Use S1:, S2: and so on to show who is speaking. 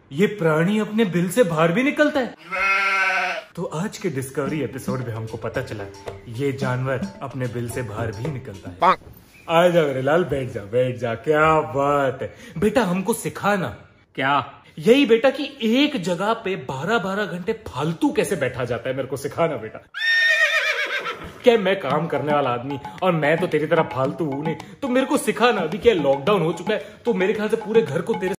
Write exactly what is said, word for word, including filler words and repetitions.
S1: ये प्राणी अपने बिल से बाहर भी निकलता है। तो आज के डिस्कवरी एपिसोड में हमको पता चला ये जानवर अपने बिल से बाहर भी निकलता है। आ जा मेरे लाल, बैठ जा बैठ जा। क्या बात है बेटा, हमको सिखाना। क्या? यही बेटा कि एक जगह पे बारह बारह घंटे फालतू कैसे बैठा जाता है, मेरे को सिखाना बेटा। क्या मैं काम करने वाला आदमी और मैं तो तेरी तरह फालतू हूं नहीं, तो मेरे को सिखाना। अभी क्या लॉकडाउन हो चुका है तो मेरे ख्याल से पूरे घर को तेरे